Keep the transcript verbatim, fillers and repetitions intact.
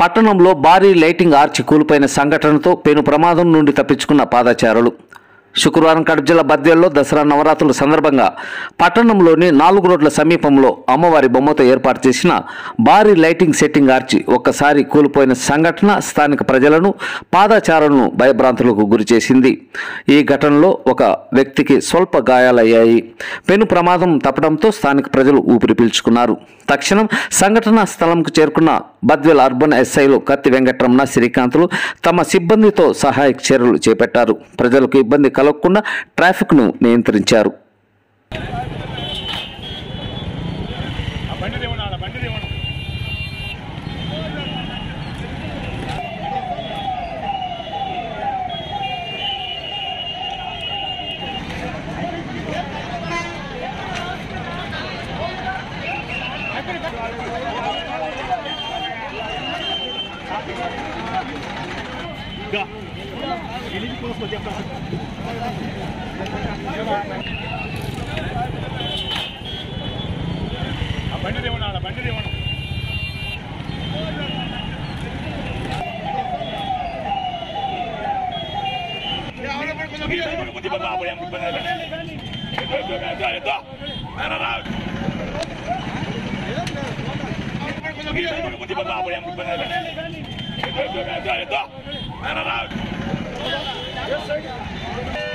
పట్టణంలో భారీ lighting arch కూలిపోయిన సంఘటనతో పెను ప్రమాదం నుండి తప్పించుకున్న పాదచారులు. శుక్రవారం కడప జిల్లా బద్వేల్లో దసరా నవరాత్రుల సందర్భంగా పట్టణంలోని నాలుగు రోడ్ల సమీపంలో అమ్మవారి బొమ్మతో ఏర్పాటు చేసిన భారీ లైటింగ్ సెట్టింగ్ ఆర్చి ఒక్కసారి కూలిపోయిన సంఘటన స్థానిక ప్రజలను, పాదచారులను భయభ్రాంతులకు గురిచేసింది. ఈ ఘటనలో ఒక వ్యక్తికి స్వల్ప గాయాలయ్యాయి. పెను ప్రమాదం తప్పడంతో స్థానిక ప్రజలు ఊపిరి పీల్చుకున్నారు. తక్షణం సంఘటనా స్థలంకు చేరుకున్న బద్వేల్ అర్బన్ ఎస్ఐలు కత్తి వెంకటరమణ, శ్రీకాంతులు తమ సిబ్బందితో సహాయక చర్యలు చేపట్టారు. ప్రజలకు ఇబ్బంది కలగకుండా ట్రాఫిక్ ను నియంత్రించారు. Yes, sir.